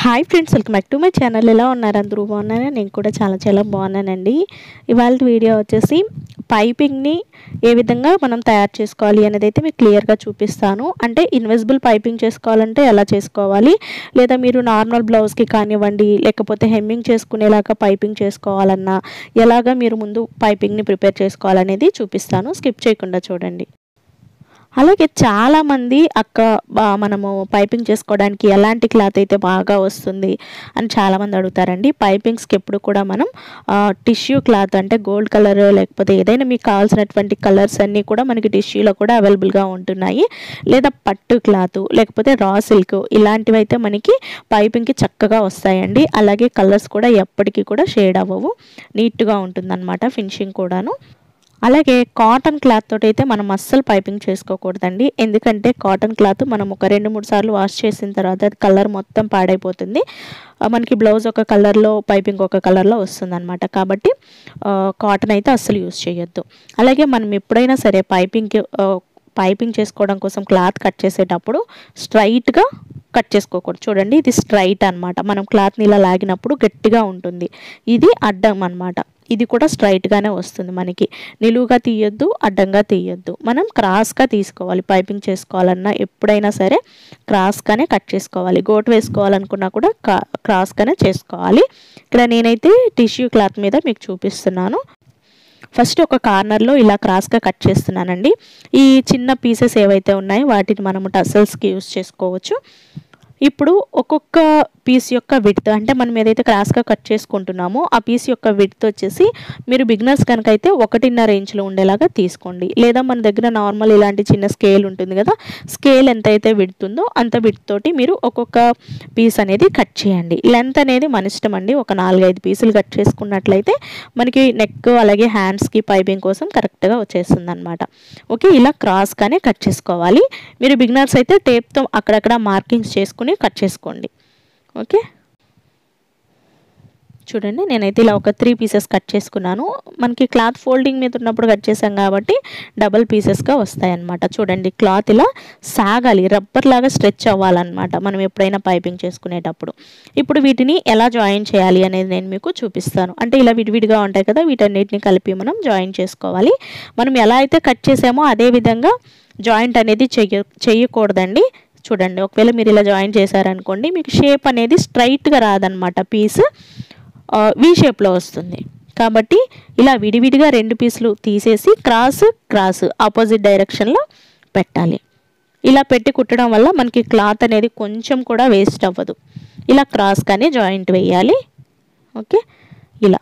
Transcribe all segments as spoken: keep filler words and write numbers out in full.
Hi friends, welcome back to my channel. ఎలా ఉన్నారు? అందరూ బాగున్నారా? నేను కూడా చాలా చాలా బాగున్నానండి. ఇవాళ వీడియో వచ్చేసి పైపింగ్ని ఏ విధంగా మనం తయారు చేసుకోవాలి అనేది అయితే మీకు క్లియర్గా చూపిస్తాను. అంటే ఇన్విజిబుల్ పైపింగ్ చేసుకోవాలంటే ఎలా చేసుకోవాలి, లేదా మీరు నార్మల్ బ్లౌజ్కి కానివ్వండి, లేకపోతే హెమ్మింగ్ చేసుకునేలాగా పైపింగ్ చేసుకోవాలన్నా ఎలాగా మీరు ముందు పైపింగ్ని ప్రిపేర్ చేసుకోవాలనేది చూపిస్తాను. స్కిప్ చేయకుండా చూడండి. అలాగే చాలామంది అక్క మనము పైపింగ్ చేసుకోవడానికి ఎలాంటి క్లాత్ అయితే బాగా వస్తుంది అని చాలామంది అడుగుతారండి. పైపింగ్స్కి ఎప్పుడు కూడా మనం టిష్యూ క్లాత్ అంటే గోల్డ్ కలర్ లేకపోతే ఏదైనా మీకు కావాల్సినటువంటి కలర్స్ అన్నీ కూడా మనకి టిష్యూలో కూడా అవైలబుల్గా ఉంటున్నాయి. లేదా పట్టు క్లాత్ లేకపోతే రా సిల్క్ ఇలాంటివి అయితే మనకి పైపింగ్కి చక్కగా వస్తాయండి. అలాగే కలర్స్ కూడా ఎప్పటికీ కూడా షేడ్ అవ్వవు, నీట్గా ఉంటుందన్నమాట ఫినిషింగ్ కూడాను. అలాగే కాటన్ క్లాత్ తోటి అయితే మనం అస్సలు పైపింగ్ చేసుకోకూడదండి. ఎందుకంటే కాటన్ క్లాత్ మనం ఒక రెండు మూడు సార్లు వాష్ చేసిన తర్వాత అది కలర్ మొత్తం పాడైపోతుంది. మనకి బ్లౌజ్ ఒక కలర్లో పైపింగ్ ఒక కలర్లో వస్తుంది అనమాట. కాబట్టి కాటన్ అయితే అస్సలు యూజ్ చేయొద్దు. అలాగే మనం ఎప్పుడైనా సరే పైపింగ్కి పైపింగ్ చేసుకోవడం కోసం క్లాత్ కట్ చేసేటప్పుడు స్ట్రైట్గా కట్ చేసుకోకూడదు. చూడండి, ఇది స్ట్రైట్ అనమాట. మనం క్లాత్ని ఇలా లాగినప్పుడు గట్టిగా ఉంటుంది. ఇది అడ్డం అనమాట. ఇది కూడా స్ట్రైట్గానే వస్తుంది మనకి. నిలువుగా తీయొద్దు, అడ్డంగా తీయొద్దు. మనం క్రాస్గా తీసుకోవాలి. పైపింగ్ చేసుకోవాలన్నా ఎప్పుడైనా సరే క్రాస్గానే కట్ చేసుకోవాలి. గోటు వేసుకోవాలనుకున్నా కూడా క్రాస్గానే చేసుకోవాలి. ఇక్కడ నేనైతే టిష్యూ క్లాత్ మీద మీకు చూపిస్తున్నాను. ఫస్ట్ ఒక కార్నర్లో ఇలా క్రాస్గా కట్ చేస్తున్నానండి. ఈ చిన్న పీసెస్ ఏవైతే ఉన్నాయో వాటిని మనము టసల్స్కి యూజ్ చేసుకోవచ్చు. ఇప్పుడు ఒక్కొక్క పీస్ యొక్క విడ్త్ అంటే మనం ఏదైతే క్రాస్గా కట్ చేసుకుంటున్నామో ఆ పీస్ యొక్క విడ్త్ వచ్చేసి మీరు బిగినర్స్ కనుక అయితే ఒకటిన్నర ఇంచులో ఉండేలాగా తీసుకోండి. లేదా మన దగ్గర నార్మల్ ఇలాంటి చిన్న స్కేల్ ఉంటుంది కదా, స్కేల్ ఎంత అయితే విడ్త్ ఉందో అంత విడ్త్ తోటి మీరు ఒక్కొక్క పీస్ అనేది కట్ చేయండి. లెంత్ అనేది మన ఇష్టం అండి. ఒక నాలుగైదు పీసులు కట్ చేసుకున్నట్లయితే మనకి నెక్ అలాగే హ్యాండ్స్కి పైపింగ్ కోసం కరెక్ట్గా వచ్చేస్తుంది అనమాట. ఓకే, ఇలా క్రాస్గానే కట్ చేసుకోవాలి. మీరు బిగినర్స్ అయితే టేప్తో అక్కడక్కడ మార్కింగ్స్ చేసుకుని కట్ చేసుకోండి. ఓకే, చూడండి నేనైతే ఇలా ఒక త్రీ పీసెస్ కట్ చేసుకున్నాను. మనకి క్లాత్ ఫోల్డింగ్ మీద ఉన్నప్పుడు కట్ చేసాం కాబట్టి డబల్ పీసెస్గా వస్తాయన్నమాట. చూడండి, క్లాత్ ఇలా సాగాలి, రబ్బర్ లాగా స్ట్రెచ్ అవ్వాలన్నమాట మనం ఎప్పుడైనా పైపింగ్ చేసుకునేటప్పుడు. ఇప్పుడు వీటిని ఎలా జాయిన్ చేయాలి అనేది నేను మీకు చూపిస్తాను. అంటే ఇలా విడివిడిగా ఉంటాయి కదా, వీటన్నిటిని కలిపి మనం జాయిన్ చేసుకోవాలి. మనం ఎలా అయితే కట్ చేసామో అదే విధంగా జాయింట్ అనేది చెయ్య చెయ్యకూడదండి. చూడండి, ఒకవేళ మీరు ఇలా జాయిన్ చేశారనుకోండి మీకు షేప్ అనేది స్ట్రైట్గా రాదనమాట. పీస్ వి షేప్లో వస్తుంది. కాబట్టి ఇలా విడివిడిగా రెండు పీసులు తీసేసి క్రాస్ క్రాస్ ఆపోజిట్ డైరెక్షన్లో పెట్టాలి. ఇలా పెట్టి కుట్టడం వల్ల మనకి క్లాత్ అనేది కొంచెం కూడా వేస్ట్ అవ్వదు. ఇలా క్రాస్గానే జాయింట్ వేయాలి. ఓకే, ఇలా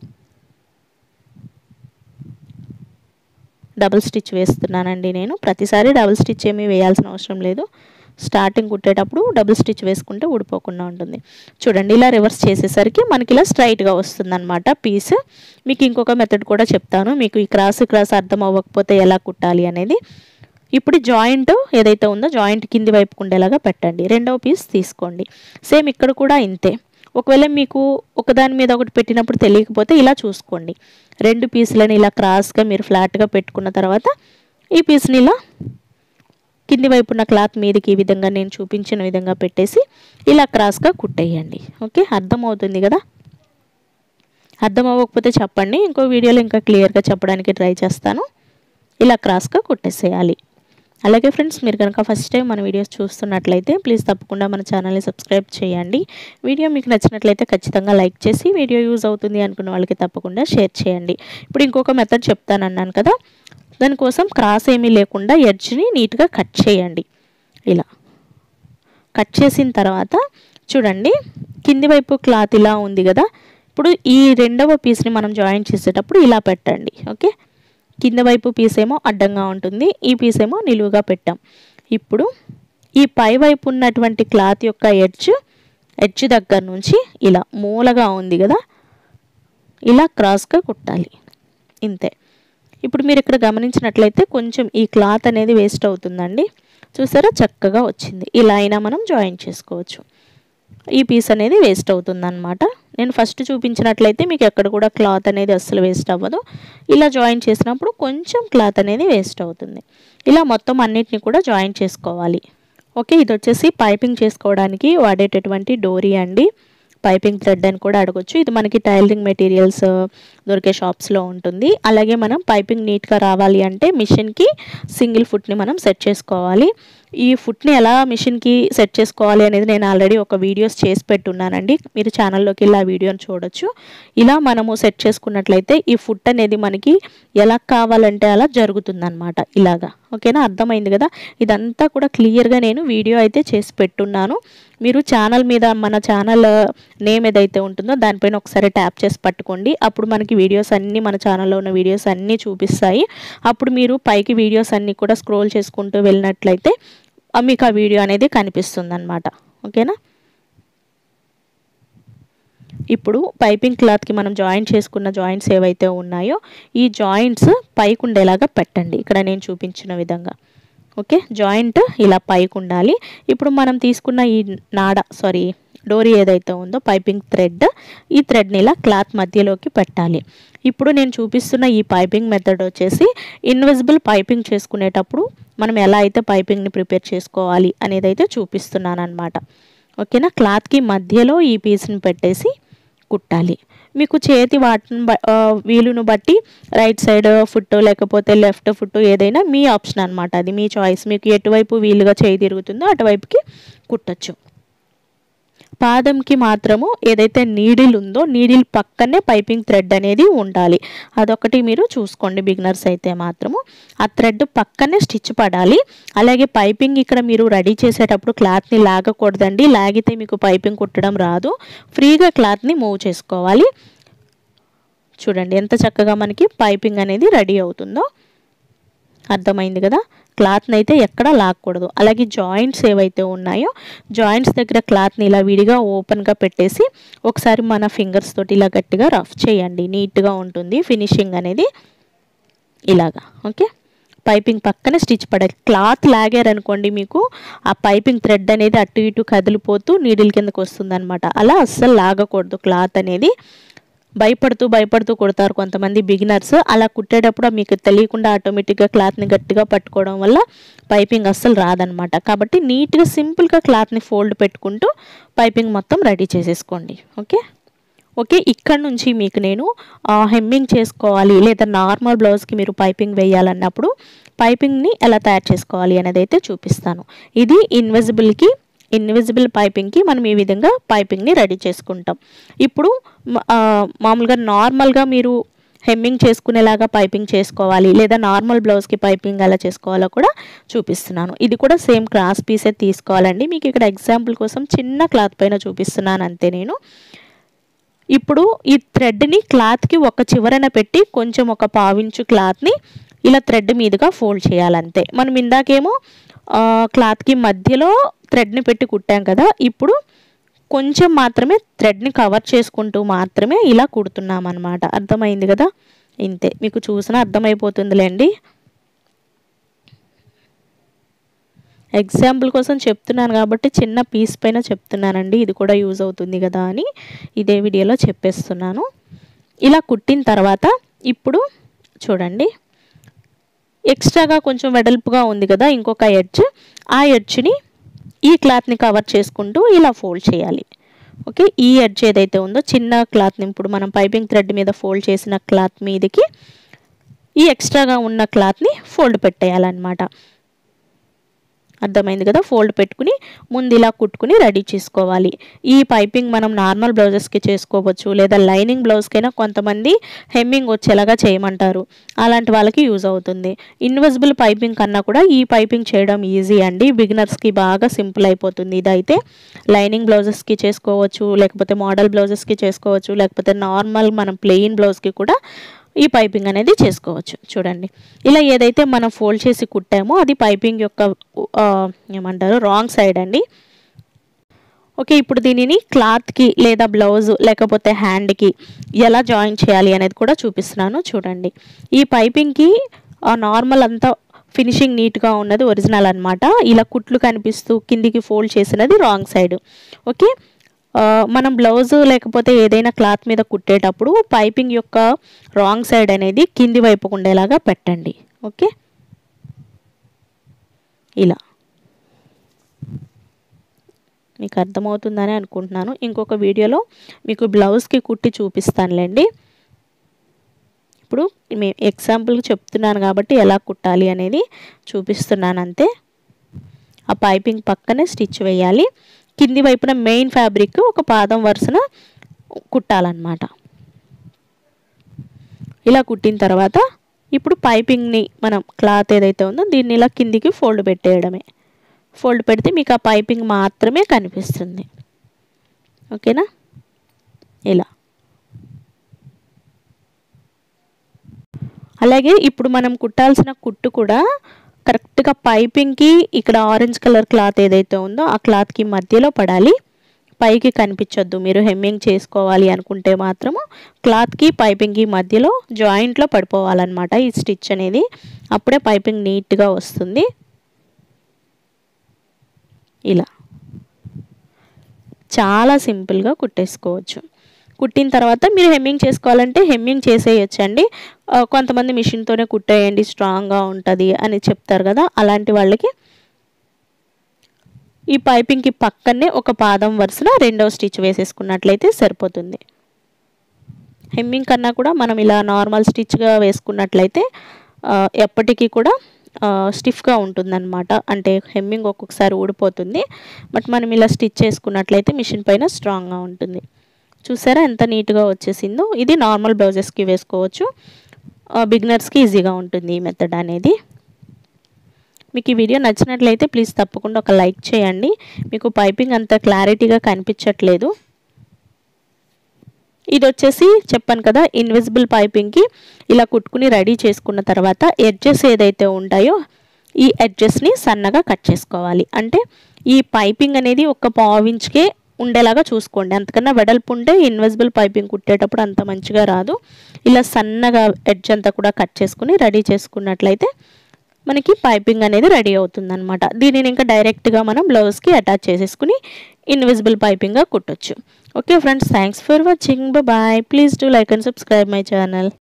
డబుల్ స్టిచ్ వేస్తున్నానండి నేను. ప్రతిసారి డబుల్ స్టిచ్ ఏమీ వేయాల్సిన అవసరం లేదు. స్టార్టింగ్ కుట్టేటప్పుడు డబుల్ స్టిచ్ వేసుకుంటే ఊడిపోకుండా ఉంటుంది. చూడండి, ఇలా రివర్స్ చేసేసరికి మనకి ఇలా స్ట్రైట్గా వస్తుంది అనమాట పీస్. మీకు ఇంకొక మెథడ్ కూడా చెప్తాను, మీకు ఈ క్రాస్ క్రాస్ అర్థం అవ్వకపోతే ఎలా కుట్టాలి అనేది. ఇప్పుడు జాయింట్ ఏదైతే ఉందో జాయింట్ కింది వైపుకు ఉండేలాగా పెట్టండి. రెండవ పీస్ తీసుకోండి. సేమ్ ఇక్కడ కూడా ఇంతే. ఒకవేళ మీకు ఒకదాని మీద ఒకటి పెట్టినప్పుడు తెలియకపోతే ఇలా చూసుకోండి. రెండు పీసులని ఇలా క్రాస్గా మీరు ఫ్లాట్గా పెట్టుకున్న తర్వాత ఈ పీస్ని ఇలా కింది వైపు ఉన్న క్లాత్ మీదకి ఈ విధంగా నేను చూపించిన విధంగా పెట్టేసి ఇలా క్రాస్గా కుట్టేయండి. ఓకే, అర్థమవుతుంది కదా? అర్థం అవ్వకపోతే చెప్పండి, ఇంకో వీడియోలో ఇంకా క్లియర్గా చెప్పడానికి ట్రై చేస్తాను. ఇలా క్రాస్గా కుట్టేసేయాలి. అలాగే ఫ్రెండ్స్, మీరు కనుక ఫస్ట్ టైం మన వీడియోస్ చూస్తున్నట్లయితే ప్లీజ్ తప్పకుండా మన ఛానల్ని సబ్స్క్రైబ్ చేయండి. వీడియో మీకు నచ్చినట్లయితే ఖచ్చితంగా లైక్ చేసి వీడియో యూజ్ అవుతుంది అనుకున్న వాళ్ళకి తప్పకుండా షేర్ చేయండి. ఇప్పుడు ఇంకొక మెథడ్ చెప్తానన్నాను కదా, దానికోసం క్రాస్ ఏమీ లేకుండా ఎడ్జ్ని నీట్గా కట్ చేయండి. ఇలా కట్ చేసిన తర్వాత చూడండి, కింది వైపు క్లాత్ ఇలా ఉంది కదా, ఇప్పుడు ఈ రెండవ పీస్ని మనం జాయిన్ చేసేటప్పుడు ఇలా పెట్టండి. ఓకే, కింద వైపు పీస్ ఏమో అడ్డంగా ఉంటుంది, ఈ పీస్ ఏమో నిలువుగా పెట్టాం. ఇప్పుడు ఈ పై వైపు ఉన్నటువంటి క్లాత్ యొక్క ఎడ్జ్ ఎడ్జ్ దగ్గర నుంచి ఇలా మూలగా ఉంది కదా, ఇలా క్రాస్గా కుట్టాలి. ఇంతే. ఇప్పుడు మీరు ఇక్కడ గమనించినట్లయితే కొంచెం ఈ క్లాత్ అనేది వేస్ట్ అవుతుందండి. చూసారా, చక్కగా వచ్చింది. ఇలా అయినా మనం జాయిన్ చేసుకోవచ్చు. ఈ పీస్ అనేది వేస్ట్ అవుతుందన్నమాట. నేను ఫస్ట్ చూపించినట్లయితే మీకు ఎక్కడ కూడా క్లాత్ అనేది అస్సలు వేస్ట్ అవ్వదు. ఇలా జాయిన్ చేసినప్పుడు కొంచెం క్లాత్ అనేది వేస్ట్ అవుతుంది. ఇలా మొత్తం అన్నిటిని కూడా జాయిన్ చేసుకోవాలి. ఓకే, ఇది వచ్చేసి పైపింగ్ చేసుకోవడానికి వాడేటటువంటి డోరీ అండి. పైపింగ్ థ్రెడ్ అని కూడా అడగొచ్చు. ఇది మనకి టైలరింగ్ మెటీరియల్స్ దొరికే షాప్స్లో ఉంటుంది. అలాగే మనం పైపింగ్ నీట్గా రావాలి అంటే మిషన్కి సింగిల్ ఫుట్ని మనం సెట్ చేసుకోవాలి. ఈ ఫుట్ని ఎలా మిషన్కి సెట్ చేసుకోవాలి అనేది నేను ఆల్రెడీ ఒక వీడియోస్ చేసి పెట్టున్నానండి. మీరు ఛానల్లోకి వెళ్ళి ఆ వీడియోని చూడొచ్చు. ఇలా మనము సెట్ చేసుకున్నట్లయితే ఈ ఫుట్ అనేది మనకి ఎలా కావాలంటే అలా జరుగుతుందన్నమాట. ఇలాగా ఓకేనా, అర్థమైంది కదా. ఇదంతా కూడా క్లియర్గా నేను వీడియో అయితే చేసి పెట్టున్నాను. మీరు ఛానల్ మీద మన ఛానల్ నేమ్ ఏదైతే ఉంటుందో దానిపైన ఒకసారి ట్యాప్ చేసి పట్టుకోండి. అప్పుడు మనకి వీడియోస్ అన్నీ మన ఛానల్లో ఉన్న వీడియోస్ అన్నీ చూపిస్తాయి. అప్పుడు మీరు పైకి వీడియోస్ అన్నీ కూడా స్క్రోల్ చేసుకుంటూ వెళ్ళినట్లయితే మీకు ఆ వీడియో అనేది కనిపిస్తుంది అన్నమాట. ఓకేనా, ఇప్పుడు పైపింగ్ క్లాత్కి మనం జాయింట్ చేసుకున్న జాయింట్స్ ఏవైతే ఉన్నాయో ఈ జాయింట్స్ పైకి ఉండేలాగా పెట్టండి, ఇక్కడ నేను చూపించిన విధంగా. ఓకే, జాయింట్ ఇలా పైకి ఉండాలి. ఇప్పుడు మనం తీసుకున్న ఈ నాడ సారీ డోరీ ఏదైతే ఉందో పైపింగ్ థ్రెడ్, ఈ థ్రెడ్ని ఇలా క్లాత్ మధ్యలోకి పెట్టాలి. ఇప్పుడు నేను చూపిస్తున్న ఈ పైపింగ్ మెథడ్ వచ్చేసి ఇన్విజిబుల్ పైపింగ్ చేసుకునేటప్పుడు మనం ఎలా అయితే పైపింగ్ని ప్రిపేర్ చేసుకోవాలి అనేది అయితే చూపిస్తున్నాను అనమాట. ఓకేనా, క్లాత్కి మధ్యలో ఈ పీస్ని పెట్టేసి కుట్టాలి. మీకు చేతి వాటిని వీలును బట్టి రైట్ సైడ్ ఫుట్ లేకపోతే లెఫ్ట్ ఫుట్ ఏదైనా మీ ఆప్షన్ అనమాట, అది మీ చాయిస్. మీకు ఎటువైపు వీలుగా చేయి తిరుగుతుందో అటువైపుకి కుట్టచ్చు. పాదంకి మాత్రము ఏదైతే నీడిల్ ఉందో నీడిల్ పక్కనే పైపింగ్ థ్రెడ్ అనేది ఉండాలి. అదొకటి మీరు చూసుకోండి బిగినర్స్ అయితే మాత్రము. ఆ థ్రెడ్ పక్కనే స్టిచ్ పడాలి. అలాగే పైపింగ్ ఇక్కడ మీరు రెడీ చేసేటప్పుడు క్లాత్ని లాగకూడదండి. లాగితే మీకు పైపింగ్ కుట్టడం రాదు. ఫ్రీగా క్లాత్ని మూవ్ చేసుకోవాలి. చూడండి ఎంత చక్కగా మనకి పైపింగ్ అనేది రెడీ అవుతుందో. అర్థమైంది కదా. క్లాత్ని అయితే ఎక్కడా లాక్కూడదు. అలాగే జాయింట్స్ ఏవైతే ఉన్నాయో జాయింట్స్ దగ్గర క్లాత్ని ఇలా విడిగా ఓపెన్గా పెట్టేసి ఒకసారి మన ఫింగర్స్ తోటి ఇలా గట్టిగా రఫ్ చేయండి. నీట్గా ఉంటుంది ఫినిషింగ్ అనేది ఇలాగా. ఓకే, పైపింగ్ పక్కన స్టిచ్ పడాలి. క్లాత్ లాగారనుకోండి మీకు ఆ పైపింగ్ థ్రెడ్ అనేది అటు ఇటు కదిలిపోతూ నీడిల్ కిందకు వస్తుంది అనమాట. అలా అస్సలు లాగకూడదు క్లాత్ అనేది. భయపడుతూ భయపడుతూ కుడతారు కొంతమంది బిగినర్స్. అలా కుట్టేటప్పుడు మీకు తెలియకుండా ఆటోమేటిక్గా క్లాత్ని గట్టిగా పట్టుకోవడం వల్ల పైపింగ్ అస్సలు రాదనమాట. కాబట్టి నీట్గా సింపుల్గా క్లాత్ని ఫోల్డ్ పెట్టుకుంటూ పైపింగ్ మొత్తం రెడీ చేసేసుకోండి. ఓకే ఓకే ఇక్కడ నుంచి మీకు నేను హెమ్మింగ్ చేసుకోవాలి లేదా నార్మల్ బ్లౌజ్కి మీరు పైపింగ్ వేయాలన్నప్పుడు పైపింగ్ని ఎలా తయారు చేసుకోవాలి అనేది అయితే చూపిస్తాను. ఇది ఇన్విజిబుల్కి ఇన్విజిబుల్ పైపింగ్కి మనం ఈ విధంగా పైపింగ్ని రెడీ చేసుకుంటాం. ఇప్పుడు మామూలుగా నార్మల్గా మీరు హెమ్మింగ్ చేసుకునేలాగా పైపింగ్ చేసుకోవాలి లేదా నార్మల్ బ్లౌజ్కి పైపింగ్ ఎలా చేసుకోవాలో కూడా చూపిస్తున్నాను. ఇది కూడా సేమ్ క్రాస్ పీసే తీసుకోవాలండి. మీకు ఇక్కడ ఎగ్జాంపుల్ కోసం చిన్న క్లాత్ పైన చూపిస్తున్నాను అంతే నేను. ఇప్పుడు ఈ థ్రెడ్ని క్లాత్కి ఒక చివరన పెట్టి కొంచెం ఒక పావించు క్లాత్ని ఇలా థ్రెడ్ మీదుగా ఫోల్డ్ చేయాలంతే. మనం ఇందాకేమో క్లాత్కి మధ్యలో థ్రెడ్ని పెట్టి కుట్టాం కదా, ఇప్పుడు కొంచెం మాత్రమే థ్రెడ్ని కవర్ చేసుకుంటూ మాత్రమే ఇలా కుడుతున్నాం అన్నమాట. అర్థమైంది కదా. ఇంతే, మీకు చూసినా అర్థమైపోతుందిలేండి. ఎగ్జాంపుల్ కోసం చెప్తున్నాను కాబట్టి చిన్న పీస్ పైన చెప్తున్నానండి. ఇది కూడా యూజ్ అవుతుంది కదా అని ఇదే వీడియోలో చెప్పేస్తున్నాను. ఇలా కుట్టిన తర్వాత ఇప్పుడు చూడండి ఎక్స్ట్రాగా కొంచెం వెడల్పుగా ఉంది కదా ఇంకొక ఎడ్జ్, ఆ ఎడ్జ్ని ఈ క్లాత్ని కవర్ చేసుకుంటూ ఇలా ఫోల్డ్ చేయాలి. ఓకే, ఈ ఎడ్జ్ ఏదైతే ఉందో చిన్న క్లాత్ని ఇప్పుడు మనం పైపింగ్ థ్రెడ్ మీద ఫోల్డ్ చేసిన క్లాత్ మీదకి ఈ ఎక్స్ట్రాగా ఉన్న క్లాత్ని ఫోల్డ్ పెట్టేయాలన్నమాట. అర్థమైంది కదా. ఫోల్డ్ పెట్టుకుని ముందు ఇలా కుట్టుకుని రెడీ చేసుకోవాలి. ఈ పైపింగ్ మనం నార్మల్ బ్లౌజెస్కి చేసుకోవచ్చు లేదా లైనింగ్ బ్లౌజ్కైనా కొంతమంది హెమ్మింగ్ వచ్చేలాగా చేయమంటారు. అలాంటి వాళ్ళకి యూజ్ అవుతుంది. ఇన్విజిబుల్ పైపింగ్ కన్నా కూడా ఈ పైపింగ్ చేయడం ఈజీ అండి. బిగినర్స్కి బాగా సింపుల్ అయిపోతుంది. ఇదైతే లైనింగ్ బ్లౌజెస్కి చేసుకోవచ్చు, లేకపోతే మోడల్ బ్లౌజెస్కి చేసుకోవచ్చు, లేకపోతే నార్మల్ మనం ప్లెయిన్ బ్లౌజ్కి కూడా ఈ పైపింగ్ అనేది చేసుకోవచ్చు. చూడండి ఇలా ఏదైతే మనం ఫోల్డ్ చేసి కుట్టామో అది పైపింగ్ యొక్క ఏమంటారు రాంగ్ సైడ్ అండి. ఓకే, ఇప్పుడు దీనిని క్లాత్కి లేదా బ్లౌజ్ లేకపోతే హ్యాండ్కి ఎలా జాయిన్ చేయాలి అనేది కూడా చూపిస్తున్నాను. చూడండి ఈ పైపింగ్కి నార్మల్ అంతా ఫినిషింగ్ నీట్గా ఉన్నది ఒరిజినల్ అనమాట. ఇలా కుట్లు కనిపిస్తూ కిందికి ఫోల్డ్ చేసినది రాంగ్ సైడ్. ఓకే, మనం బ్లౌజ్ లేకపోతే ఏదైనా క్లాత్ మీద కుట్టేటప్పుడు పైపింగ్ యొక్క రాంగ్ సైడ్ అనేది కింది వైపుకు ఉండేలాగా పెట్టండి. ఓకే, ఇలా మీకు అర్థమవుతుందని అనుకుంటున్నాను. ఇంకొక వీడియోలో మీకు బ్లౌజ్కి కుట్టి చూపిస్తానులేండి. ఇప్పుడు మే ఎగ్జాంపుల్కి చెప్తున్నాను కాబట్టి ఎలా కుట్టాలి అనేది చూపిస్తున్నాను అంతే. ఆ పైపింగ్ పక్కనే స్టిచ్ వేయాలి. కింది వైపున మెయిన్ ఫ్యాబ్రిక్ ఒక పాదం వరుసన కుట్టాలన్నమాట. ఇలా కుట్టిన తర్వాత ఇప్పుడు పైపింగ్ని మనం క్లాత్ ఏదైతే ఉందో దీన్ని ఇలా కిందికి ఫోల్డ్ పెట్టేయడమే. ఫోల్డ్ పెడితే మీకు ఆ పైపింగ్ మాత్రమే కనిపిస్తుంది. ఓకేనా? ఇలా. అలాగే ఇప్పుడు మనం కుట్టాల్సిన కుట్టు కూడా కరెక్ట్గా పైపింగ్కి ఇక్కడ ఆరెంజ్ కలర్ క్లాత్ ఏదైతే ఉందో ఆ క్లాత్కి మధ్యలో పడాలి. పైకి కనిపించొద్దు. మీరు హెమ్మింగ్ చేసుకోవాలి అనుకుంటే మాత్రము క్లాత్కి పైపింగ్కి మధ్యలో జాయింట్లో పడిపోవాలన్నమాట ఈ స్టిచ్ అనేది. అప్పుడే పైపింగ్ నీట్గా వస్తుంది. ఇలా చాలా సింపుల్గా కుట్టేసుకోవచ్చు. కుట్టిన తర్వాత మీరు హెమ్మింగ్ చేసుకోవాలంటే హెమ్మింగ్ చేసేయచ్చండి. కొంతమంది మిషన్తోనే కుట్టేయండి స్ట్రాంగ్గా ఉంటుంది అని చెప్తారు కదా, అలాంటి వాళ్ళకి ఈ పైపింగ్కి పక్కనే ఒక పాదం వరుసన రెండవ స్టిచ్ వేసేసుకున్నట్లయితే సరిపోతుంది. హెమ్మింగ్ కన్నా కూడా మనం ఇలా నార్మల్ స్టిచ్గా వేసుకున్నట్లయితే ఎప్పటికీ కూడా స్టిఫ్గా ఉంటుందన్నమాట. అంటే హెమ్మింగ్ ఒక్కొక్కసారి ఊడిపోతుంది. బట్ మనం ఇలా స్టిచ్ చేసుకున్నట్లయితే మిషన్ పైన స్ట్రాంగ్గా ఉంటుంది. చూసారా ఎంత నీట్గా వచ్చేసిందో. ఇది నార్మల్ బ్లౌజెస్కి వేసుకోవచ్చు. బిగినర్స్కి ఈజీగా ఉంటుంది ఈ మెథడ్ అనేది. మీకు ఈ వీడియో నచ్చినట్లయితే ప్లీజ్ తప్పకుండా ఒక లైక్ చేయండి. మీకు పైపింగ్ అంత క్లారిటీగా కనిపించట్లేదు. ఇది వచ్చేసి చెప్పాను కదా, ఇన్విజిబుల్ పైపింగ్కి ఇలా కుట్టుకుని రెడీ చేసుకున్న తర్వాత ఎడ్జెస్ ఏదైతే ఉంటాయో ఈ ఎడ్జెస్ని సన్నగా కట్ చేసుకోవాలి. అంటే ఈ పైపింగ్ అనేది ఒక పావు ఇంచ్కే ఉండేలాగా చూసుకోండి. అంతకన్నా వెడల్పు ఉంటే ఇన్విజిబుల్ పైపింగ్ కుట్టేటప్పుడు అంత మంచిగా రాదు. ఇలా సన్నగా ఎడ్జ్ అంతా కూడా కట్ చేసుకుని రెడీ చేసుకున్నట్లయితే మనకి పైపింగ్ అనేది రెడీ అవుతుందన్నమాట. దీనిని ఇంకా డైరెక్ట్గా మనం బ్లౌజ్కి అటాచ్ చేసేసుకుని ఇన్విజిబుల్ పైపింగ్గా కుట్టొచ్చు. Okay friends, thanks for watching. Bye. Please do like and subscribe my channel.